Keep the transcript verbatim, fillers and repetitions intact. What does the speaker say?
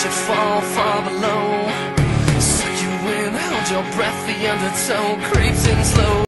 should fall far below. Suck you in, hold your breath, the undertow creeps in slow.